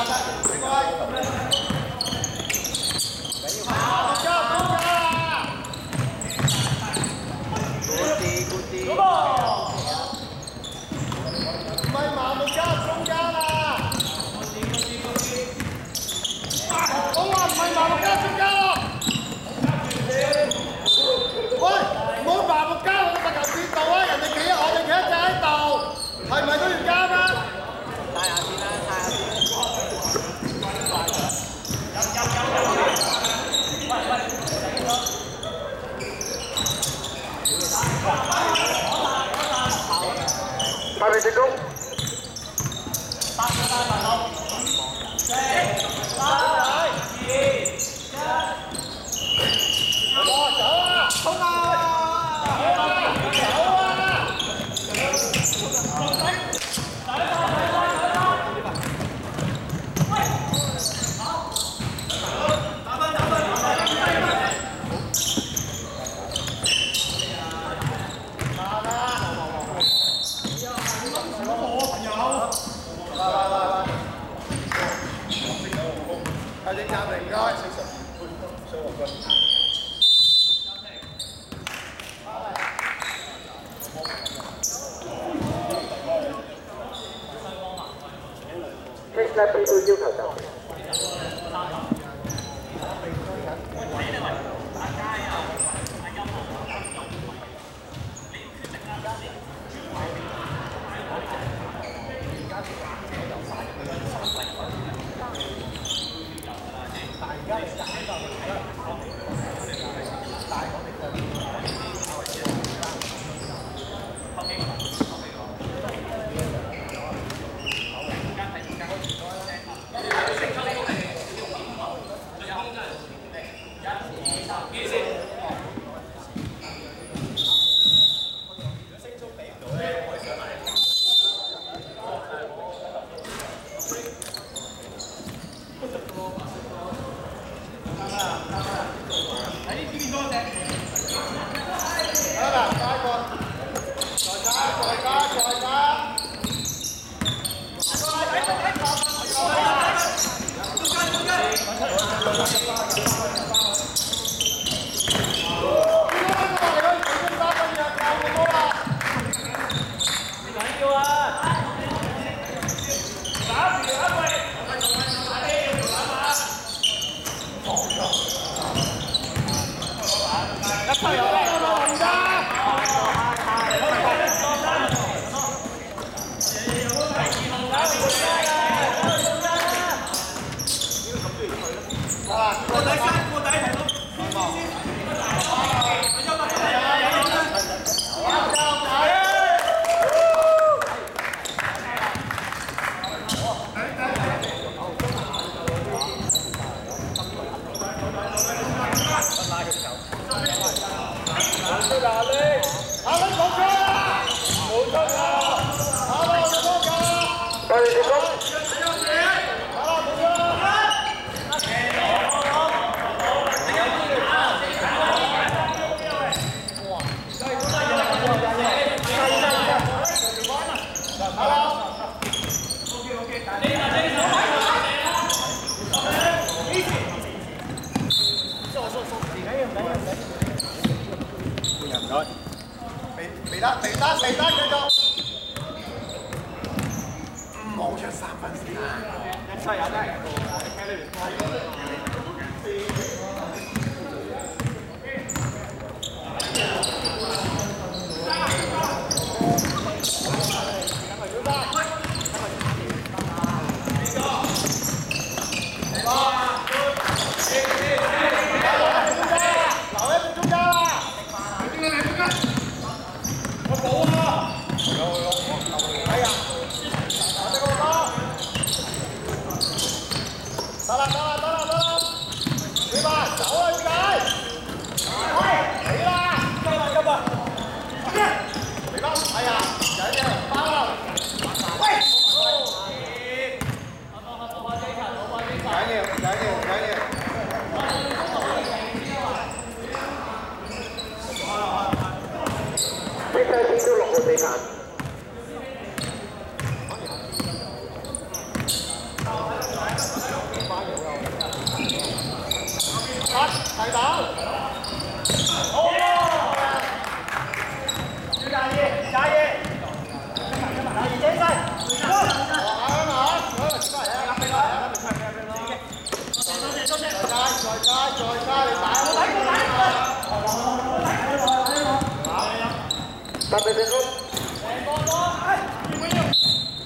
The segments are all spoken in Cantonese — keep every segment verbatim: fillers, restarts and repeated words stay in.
快点成功！ 八十三分鐘，四、三、二、一，我走啊！衝啊！ 快啲暫停唔該，四十二分鐘，雙黃軍。Next lap 要要求就。未得，未得，未得，繼續。唔好出三分先啊！一七有得。都落個死眼。 睇到。好啊！要加熱，加熱。加熱起勢。啊嘛，好，出嚟啊！俾佢，俾佢，俾佢。多謝多謝。再加，再加，再加，你打。我睇，我睇。特別成功。成個波，哎，要唔要？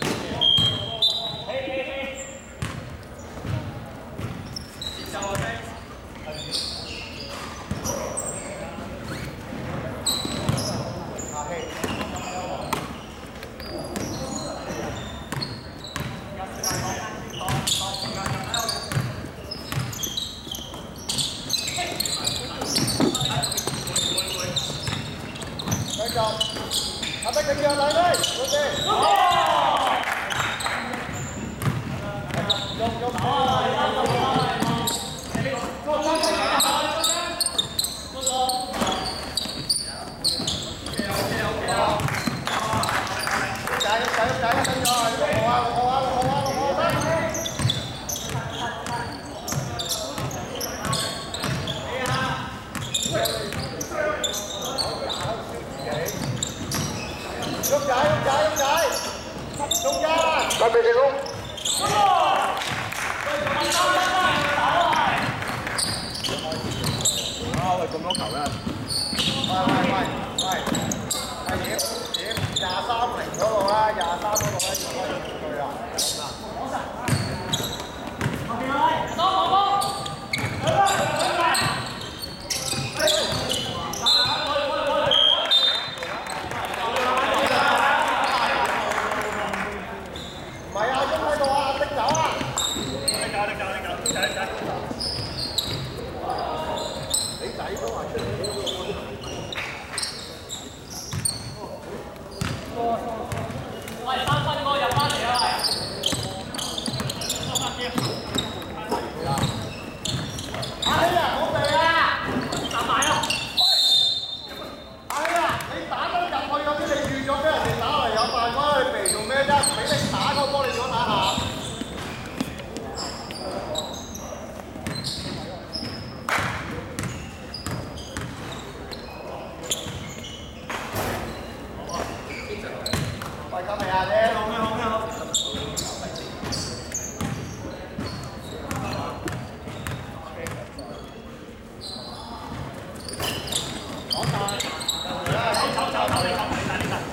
阿德勁嘅嚟嚟，好啲。用用手啊！chạy chạy chạy chạy rồi, lộn qua lộn qua lộn qua lộn qua đấy. Lúc chạy, lúc chạy, lúc chạy. Lúc ra. Bắt về luôn. Đó, rồi cùng nó khẩu ra. Quay, quay, quay, quay. Quay điểm, điểm.廿三零嗰度啦，廿三嗰度咧要開佢啊。後邊去，多冇波。唔係啊，喐喺度啊，拎走啊！拎走，拎走，拎走，仔仔。你仔都話出嚟。 喂，三分嗰個入翻嚟啊！阿希啊，好地啊！打埋啊！阿希啊，你打得入去嗰啲，你預咗俾人哋打嚟有辦法去避做咩啫？俾你打嗰波，你想打下？喂，夠未啊？你好咩好咩好？講晒，走走走走，你走你走你走。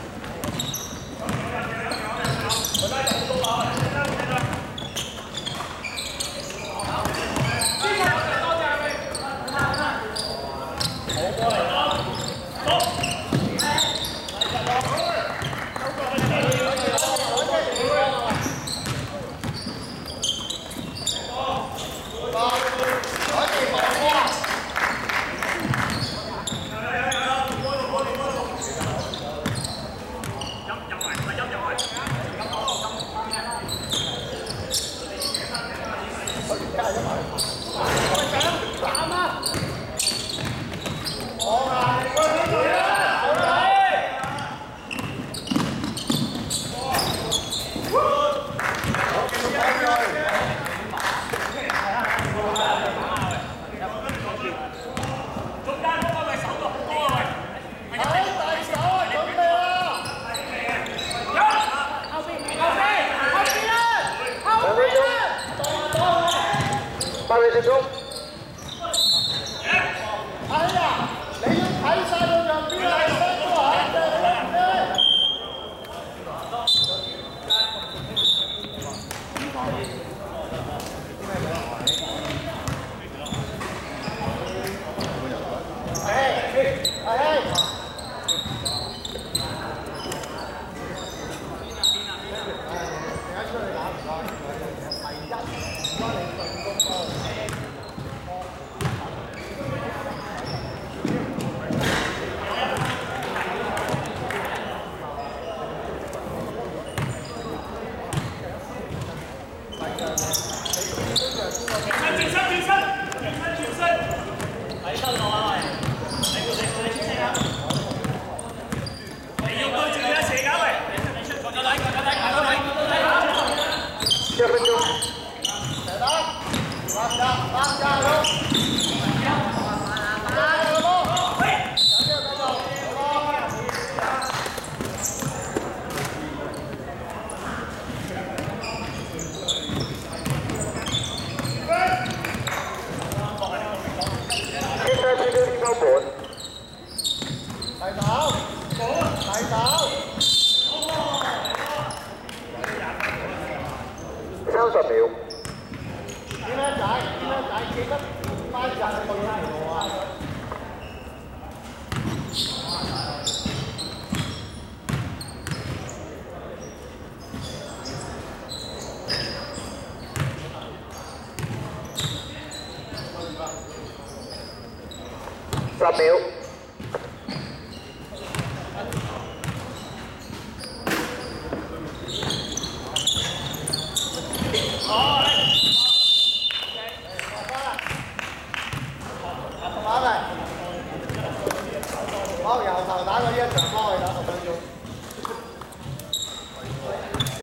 我拉就好多啊！多謝多謝你。好波嚟啦！走。 八位成功。哎呀，你要睇晒到入邊啊！ 提手，提手。 三十秒。 點樣仔？點樣仔？記得翻入去對路啊！ 十秒。 好，由頭打到呢一場波，去打十分鐘。